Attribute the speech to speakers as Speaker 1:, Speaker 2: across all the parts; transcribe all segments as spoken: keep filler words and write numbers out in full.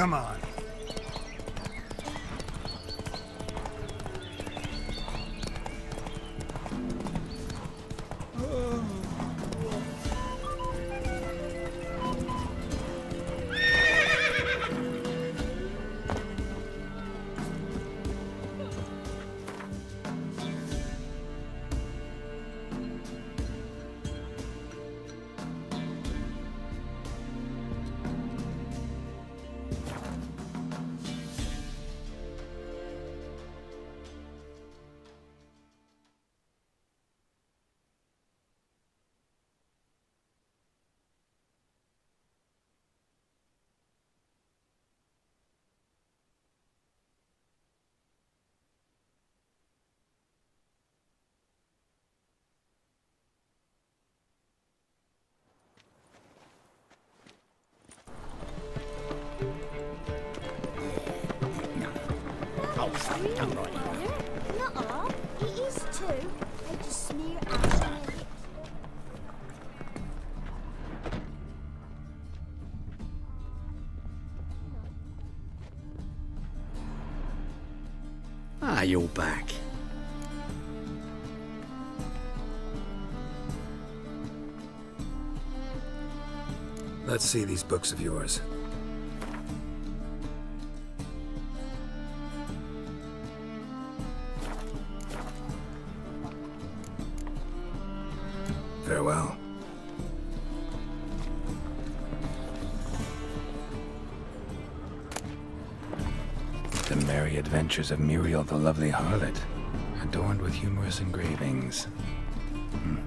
Speaker 1: Come on.
Speaker 2: Not all. It is too. They just smear ash on it.
Speaker 3: Ah, you're back.
Speaker 1: Let's see these books of yours. Farewell.
Speaker 4: The Merry Adventures of Muriel the Lovely Harlot, adorned with humorous engravings. Hmm.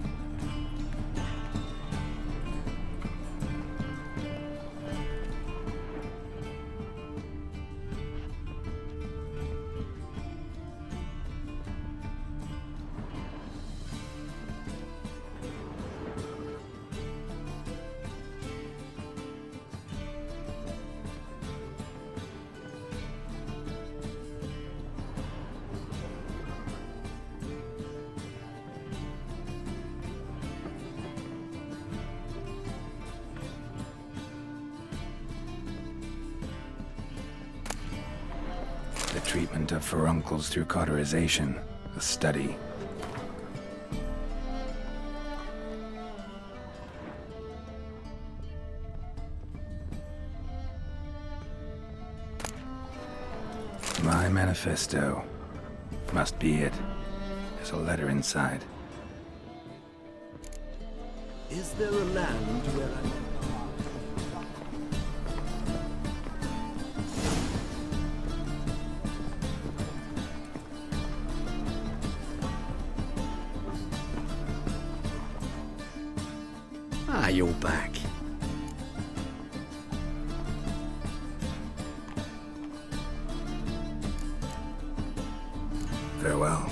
Speaker 4: The treatment of furuncles through cauterization, a study. My manifesto. Must be it. There's a letter inside.
Speaker 5: Is there a land where I...
Speaker 3: Ah, you're back.
Speaker 1: Farewell.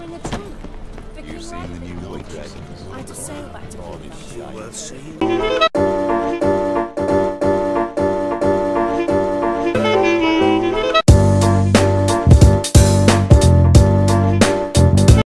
Speaker 2: You've
Speaker 5: seen the new White Dragons?
Speaker 2: I had to sail back to
Speaker 5: Worth seeing.